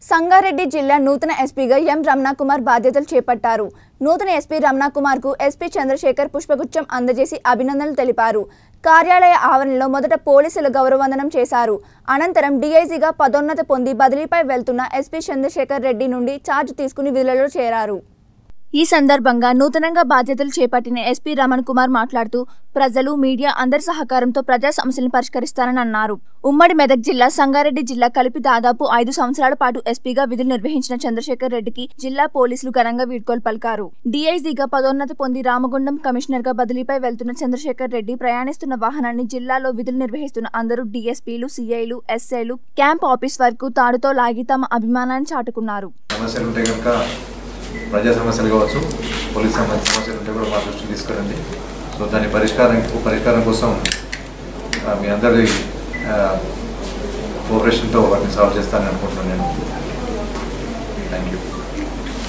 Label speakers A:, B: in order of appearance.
A: సంగారెడ్డి జిల్లా నూతన ఎస్పీగా ఎం రమణకుమార్ బాధ్యతలు చేపట్టారు. నూతన ఎస్పీ రమణకుమార్కు ఎస్పీ చంద్రశేఖర్ పుష్పగుచ్చం అందజేసి అభినందనలు తెలిపారు. కార్యాలయ ఆవరణలో మొదట పోలీసులు గౌరవవందనం చేశారు. అనంతరం డీఐజీగా పదోన్నతి పొంది బదిలీపై వెళ్తున్న ఎస్పీ చంద్రశేఖర్ రెడ్డి నుండి ఛార్జ్ తీసుకుని విధులలో చేరారు. ఈ సందర్భంగా నూతనంగా బాధ్యతలు చేపట్టిన ఎస్పీ రమణకుమార్ మాట్లాడుతూ ప్రజలు, మీడియా అందరి సహకారంతో ప్రజా సమస్యలను పరిష్కరిస్తారని అన్నారు. ఉమ్మడి మెదక్ జిల్లా, సంగారెడ్డి జిల్లా కలిపి దాదాపు 5 సంవత్సరాల పాటు ఎస్పీగా విధులు నిర్వహించిన చంద్రశేఖర్ రెడ్డికి జిల్లా పోలీసులు ఘనంగా వీడ్కోలు పలికారు. డీఐజీగా పదోన్నతి పొంది రామగుండం కమిషనర్గా బదిలీపై వెళ్తున్న చంద్రశేఖర్ రెడ్డి ప్రయాణిస్తున్న వాహనాన్ని జిల్లాలో విధులు నిర్వహిస్తున్న అందరూ డీఎస్పీలు, సీఐలు, ఎస్ఐలు క్యాంప్ ఆఫీస్ వరకు తాడుతో లాగి తమ అభిమానాన్ని చాటుకున్నారు.
B: ప్రజా సమస్యలు కావచ్చు, పోలీస్ సమస్యలు ఉంటే కూడా మా దృష్టికి తీసుకురండి. సో దాని పరిష్కారం కోసం మీ అందరి కోఆపరేషన్తో వాటిని సాల్వ్ చేస్తానని అనుకుంటున్నాను నేను. Thank you.